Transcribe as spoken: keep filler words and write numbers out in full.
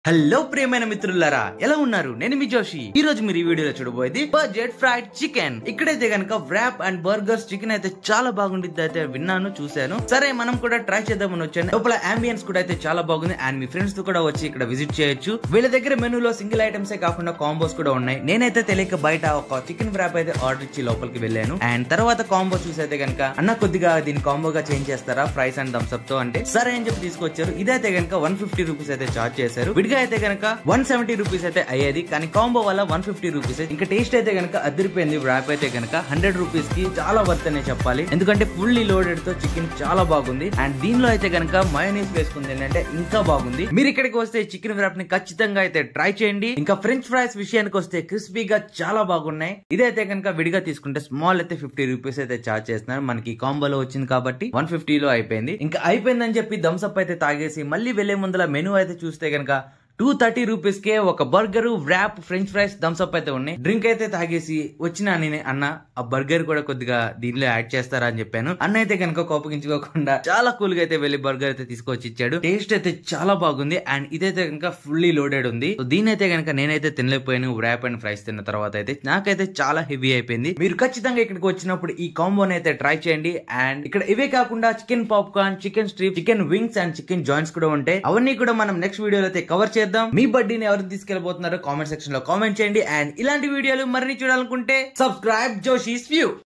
Hello ప్రియమైన మిత్రులారా, ఎలా ఉన్నారు? నేను మీ జోషి. ఈ రోజు మీరు ఈ వీడియోలో చూడబోయేది బడ్జెట్ ఫ్రైడ్ చికెన్. ఇక్కడైతే గనక వ్రాప్ అండ్ బర్గర్స్ చికెన్ అయితే చాలా బాగుంటుంది అయితే విన్నాను, చూశాను. సరే మనం కూడా ట్రై చేద్దామని వచ్చాను. లోపల అంబియన్స్ కూడా అయితే చాలా బాగుంది అండ్ మీ ఫ్రెండ్స్ తో కూడా వచ్చి ఇక్కడ విజిట్ చేయొచ్చు. వీళ్ళ దగ్గర మెనూలో సింగిల్ ఐటమ్స్ ఏ కాకుండా కాంబోస్ కూడా ఉన్నాయి. నేనైతే తెలియక బయట ఒక చికెన్ వ్రాప్ అయితే ఆర్డర్ ఇచ్చి లోపలికి వెళ్ళాను అండ్ తర్వాత కాంబో చూసైతే గనక అన్న కొద్దిగా దీని కాంబోగా చేంజ్ చేస్తారా ఫ్రైస్ అండ్ థమ్స్ అప్ తో అంటే సరే అని చెప్పి తీసుకొచ్చారు. ఇదైతే గనక వన్ ఫిఫ్టీ రూపీస్ అయితే చార్జ్ చేశారు. అయితే గనక వన్ సెవెంటీ రూపీస్ అయితే అయ్యేది, కానీ కాంబో వల్ల వన్ ఫిఫ్టీ రూపీస్. ఇంకా టేస్ట్ అయితే గనక అదిరిపోయింది. వ్రాప్ అయితే గనక హండ్రెడ్ రూపీస్ కి చాలా వర్త్ అనే చెప్పాలి, ఎందుకంటే ఫుల్లీ లోడెడ్ తో చికెన్ చాలా బాగుంది అండ్ దీనిలో అయితే గనక మయోనీస్ వేసుకుంది ఏంటంటే ఇంకా బాగుంది. మీరు ఇక్కడికి వస్తే చికెన్ వ్రాప్ ని ఖచ్చితంగా అయితే ట్రై చేయండి. ఇంకా ఫ్రెంచ్ ఫ్రైస్ విషయానికి వస్తే క్రిస్పీగా చాలా బాగున్నాయి. ఇదైతే కనుక విడిగా తీసుకుంటే స్మాల్ అయితే ఫిఫ్టీ రూపీస్ అయితే చార్జ్ చేస్తున్నారు. మనకి కాంబోలో వచ్చింది కాబట్టి వన్ ఫిఫ్టీ లో అయిపోయింది. ఇంకా అయిపోయిందని చెప్పి థమ్స్ అప్ అయితే తాగేసి మళ్ళీ వెళ్లే ముందల మెనూ అయితే చూస్తే గనక టూ థర్టీ రూపీస్ కే ఒక burger, wrap, French fries, Thums Up అయితే ఉన్నాయి. డ్రింక్ అయితే తాగేసి వచ్చిన నేను అన్న ఆ బర్గర్ కూడా కొద్దిగా దీనిలో యాడ్ చేస్తారా అని చెప్పాను. అన్న అయితే కనుక కోపగించుకోకుండా చాలా కూల్ గా అయితే వెళ్లి బర్గర్ అయితే తీసుకొచ్చి ఇచ్చాడు. టేస్ట్ అయితే చాలా బాగుంది అండ్ ఇదైతే కనుక ఫుల్లీ లోడెడ్ ఉంది. దీని అయితే కనుక నేనైతే తినలేకపోయాను. వ్రాప్ అండ్ ఫ్రైస్ తిన్న తర్వాత అయితే నాకైతే చాలా హెవీ అయిపోయింది. మీరు ఖచ్చితంగా ఇక్కడికి వచ్చినప్పుడు ఈ కాంబోని అయితే ట్రై చేయండి. అండ్ ఇక్కడ ఇవే కాకుండా chicken popcorn, chicken strip, chicken wings and chicken joints కూడా ఉంటాయి. అవన్నీ కూడా మనం నెక్స్ట్ వీడియోలో అయితే కవర్ చేద్దాం. మీ బర్త్డేని ఎవరు తీసుకెళ్లబోతున్నారో కామెంట్ సెక్షన్ లో కామెంట్ చేయండి అండ్ ఇలాంటి వీడియోలు మరిన్ని చూడాలనుకుంటే సబ్స్క్రైబ్ జోషీస్ వ్యూ.